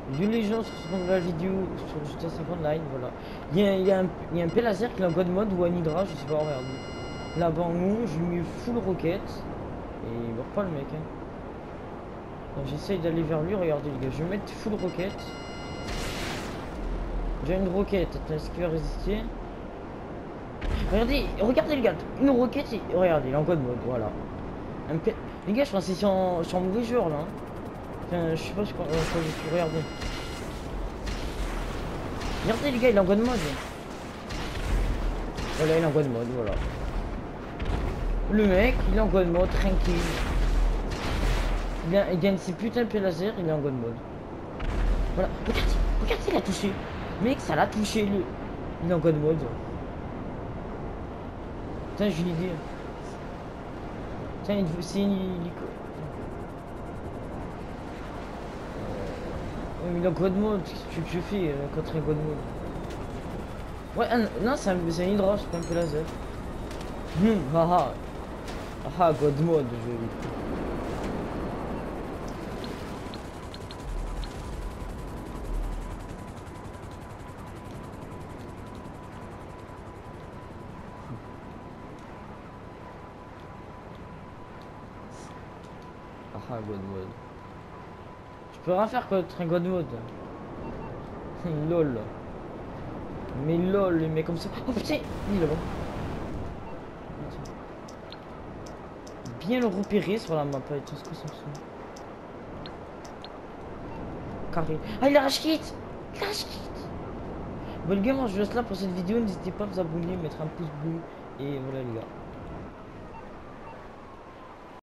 Vu les gens sur la vidéo sur GTA 5 Online, voilà. Il y a un P-Laser qui est en God mode ou un Hydra, je sais pas, regarde. Là-bas en haut, j'ai mis full rocket. Et il meurt pas le mec. Hein. Donc j'essaye d'aller vers lui, regardez les gars, je vais mettre full rocket. J'ai une roquette, est-ce qu'il va résister? Regardez les gars, une roquette, regardez, il est en God mode, voilà. Les gars, je pense que c'est en mauvais joueur là. Hein. Enfin, je sais pas ce qu'on regardez. Regardez les gars, il est en God mode. Voilà, il est en God mode, voilà. Le mec, il est en God mode, tranquille. Il gagne ses putains de laser, il est en God mode. Voilà, regardez, il a touché. Mec, ça l'a touché, lui. Il est en God mode. Putain, j'ai une idée. Tiens, c'est une hélico. Il est en God mode, qu'est-ce que je fais contre un God mode? Ouais, non, c'est un hydra, c'est pas un peu laser. Haha. Ah, God mode, je... Ah, God mode. Je peux rien faire contre un God mode. Lol. Mais lol, les mecs comme ça. Oh putain, il est là-bas. Bien le repérer sur la map et tout ce que ça me fout. Carré. Ah, il a rage kit. Il a rage kit. Bon les gars, moi je vous laisse là pour cette vidéo. N'hésitez pas à vous abonner, mettre un pouce bleu. Et voilà les gars.